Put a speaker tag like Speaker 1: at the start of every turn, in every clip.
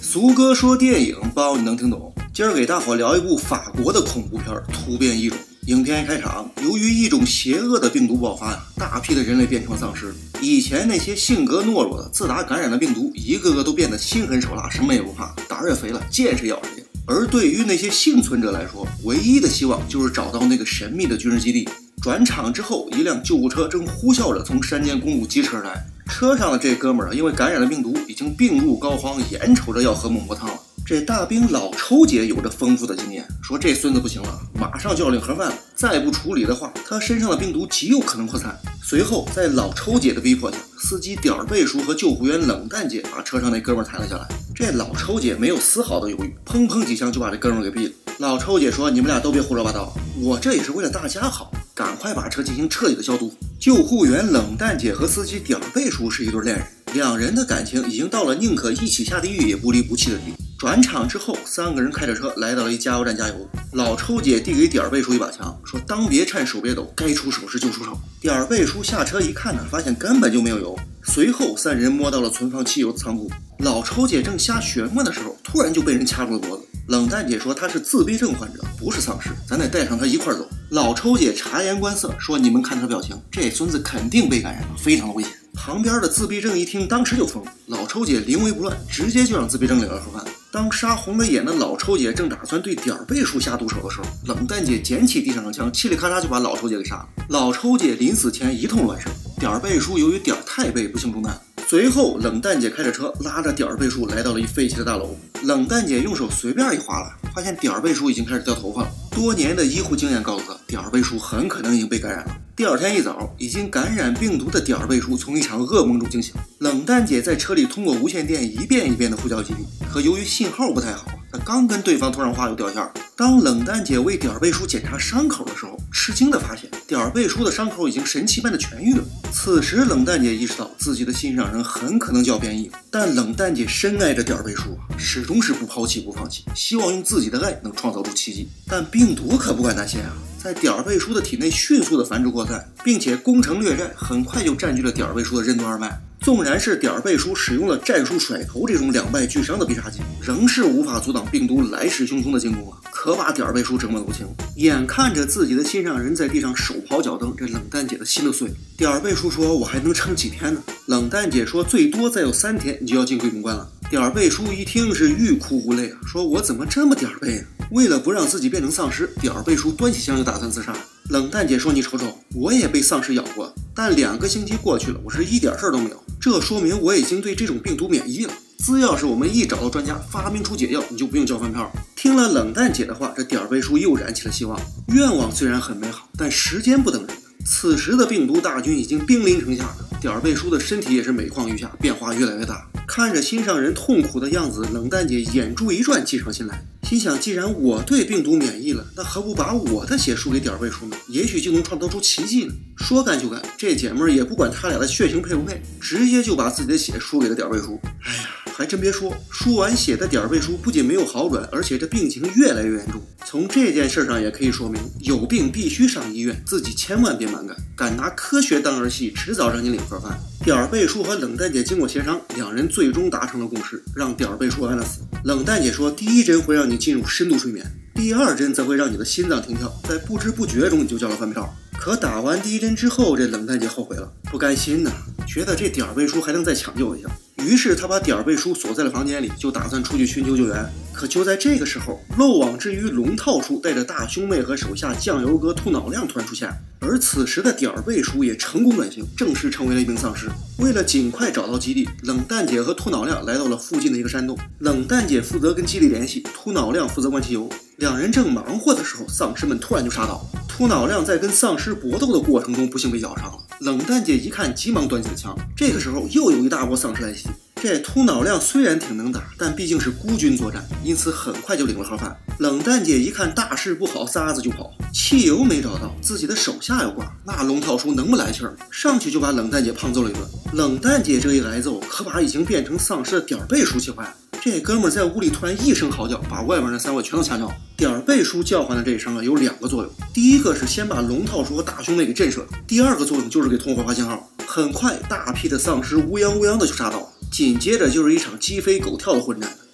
Speaker 1: 苏哥说电影，包你能听懂。今儿给大伙聊一部法国的恐怖片《突变异种》。影片一开场，由于一种邪恶的病毒爆发呀，大批的人类变成了丧尸。以前那些性格懦弱的，自打感染了病毒，一个个都变得心狠手辣，什么也不怕，胆儿也肥了，见谁咬谁。而对于那些幸存者来说，唯一的希望就是找到那个神秘的军事基地。转场之后，一辆救护车正呼啸着从山间公路疾驰而来。车上的这哥们儿因为感染了病毒，已经病入膏肓，眼瞅着要喝孟婆汤了。这大兵老抽姐有着丰富的经验，说这孙子不行了，马上就要领盒饭了，再不处理的话，他身上的病毒极有可能扩散。随后，在老抽姐的逼迫下，司机点儿背叔和救护员冷淡姐把车上那哥们儿抬了下来。这老抽姐没有丝毫的犹豫，砰砰几枪就把这哥们儿给毙了。老抽姐说：“你们俩都别胡说八道，我这也是为了大家好，赶快把车进行彻底的消毒。”救护员冷淡姐和司机点儿背叔是一对恋人，两人的感情已经到了宁可一起下地狱也不离不弃的地步。转场之后，三个人开着车来到了一加油站加油。老抽姐递给点儿背叔一把枪，说：“当别颤，手别抖，该出手时就出手。”点儿背叔下车一看呢，发现根本就没有油。随后三人摸到了存放汽油的仓库。老抽姐正瞎学摸的时候，突然就被人掐住了脖子。冷淡姐说她是自闭症患者，不是丧尸，咱得带上她一块走。老抽姐察言观色，说：“你们看她表情，这孙子肯定被感染了，非常的危险。”旁边的自闭症一听，当时就疯了。老抽姐临危不乱，直接就让自闭症领了盒饭。当杀红了眼的老抽姐正打算对点儿背叔下毒手的时候，冷淡姐捡起地上的枪，嘁里咔嚓就把老抽姐给杀了。老抽姐临死前一通乱射，点儿背叔由于点儿太背不幸中弹。随后冷淡姐开着车拉着点儿背叔来到了一废弃的大楼。冷淡姐用手随便一划拉，发现点儿背叔已经开始掉头发了。多年的医护经验告诉她，点儿背叔很可能已经被感染了。第二天一早，已经感染病毒的点儿背叔从一场噩梦中惊醒。冷淡姐在车里通过无线电一遍一遍的呼叫基地，可由于信号不太好，她刚跟对方通上话又掉线了。当冷淡姐为点儿背叔检查伤口的时候，吃惊的发现点儿背叔的伤口已经神奇般的痊愈了。此时冷淡姐意识到自己的心上人很可能就要变异了，但冷淡姐深爱着点儿背叔始终是不抛弃不放弃，希望用自己的爱能创造出奇迹。但病毒可不管那些啊，在点儿背叔的体内迅速的繁殖扩散，并且攻城略寨，很快就占据了点儿背叔的任督二脉。纵然是点儿背叔使用了战术甩头这种两败俱伤的必杀技，仍是无法阻挡病毒来势汹汹的进攻啊，可把点儿背叔折磨不轻。眼看着自己的心上人在地上手刨脚蹬，这冷淡姐的心都碎了。点儿背叔说：“我还能撑几天呢？”冷淡姐说：“最多再有3天，你就要进鬼门关了。”点儿背叔一听是欲哭无泪啊，说：“我怎么这么点儿背啊？”为了不让自己变成丧尸，点儿背叔端起枪就打算自杀。冷淡姐说：“你瞅瞅，我也被丧尸咬过，但2个星期过去了，我是一点事儿都没有。这说明我已经对这种病毒免疫了。只要是我们一找到专家，发明出解药，你就不用交饭票。”听了冷淡姐的话，这点儿背叔又燃起了希望。愿望虽然很美好，但时间不等人。此时的病毒大军已经兵临城下，点儿背叔的身体也是每况愈下，变化越来越大。看着心上人痛苦的样子，冷淡姐眼珠一转，计上心来，心想：既然我对病毒免疫了，那何不把我的血输给点儿背叔呢？也许就能创造出奇迹呢。说干就干，这姐们儿也不管他俩的血型配不配，直接就把自己的血输给了点儿背叔。哎呀，还真别说，输完血的点儿背叔不仅没有好转，而且这病情越来越严重。从这件事上也可以说明，有病必须上医院，自己千万别蛮干，敢拿科学当儿戏，迟早让你领盒饭。点儿背叔和冷淡姐经过协商，两人最终达成了共识，让点儿背叔安了死。冷淡姐说，第1针会让你进入深度睡眠，第2针则会让你的心脏停跳，在不知不觉中你就交了饭票。可打完第1针之后，这冷淡姐后悔了，不甘心呐，觉得这点儿背叔还能再抢救一下。于是他把点儿背叔锁在了房间里，就打算出去寻求救援。可就在这个时候，漏网之鱼龙套叔带着大兄妹和手下酱油哥秃脑亮突然出现，而此时的点儿背叔也成功转型，正式成为了一名丧尸。为了尽快找到基地，冷淡姐和秃脑亮来到了附近的一个山洞。冷淡姐负责跟基地联系，秃脑亮负责灌汽油。两人正忙活的时候，丧尸们突然就杀到。秃脑亮在跟丧尸搏斗的过程中不幸被咬伤了。冷淡姐一看，急忙端起了枪。这个时候又有一大波丧尸来袭。这秃脑亮虽然挺能打，但毕竟是孤军作战，因此很快就领了盒饭。冷淡姐一看大事不好，撒子就跑。汽油没找到，自己的手下要挂，那龙套叔能不来气儿？上去就把冷淡姐胖揍了一顿。冷淡姐这一挨揍，可把已经变成丧尸的点儿背叔气坏了。这哥们儿在屋里突然一声嚎叫，把外面那3位全都吓尿了。点儿背叔叫唤的这一声有2个作用，第一个是先把龙套叔和大兄妹给震慑了，第2个作用就是给通货发信号。很快，大批的丧尸乌泱乌泱的就杀到，紧接着就是一场鸡飞狗跳的混战。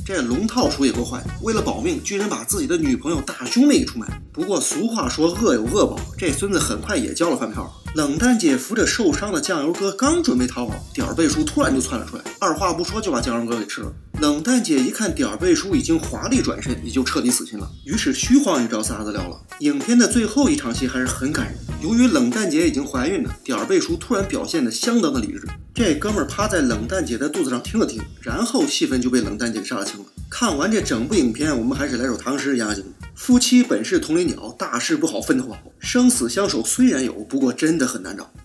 Speaker 1: 这龙套叔也够坏，为了保命，居然把自己的女朋友大兄妹给出卖。不过俗话说恶有恶报，这孙子很快也交了饭票。冷淡姐扶着受伤的酱油哥，刚准备逃跑，点儿背叔突然就窜了出来，二话不说就把酱油哥给吃了。冷淡姐一看点儿背叔已经华丽转身，也就彻底死心了，于是虚晃一招撒子了了。影片的最后一场戏还是很感人，由于冷淡姐已经怀孕了，点儿背叔突然表现得相当的理智。这哥们儿趴在冷淡姐的肚子上听了听，然后戏份就被冷淡姐给杀了清了。看完这整部影片，我们还是来首唐诗压惊：夫妻本是同林鸟，大事不好分头跑。生死相守虽然有，不过真的很难找。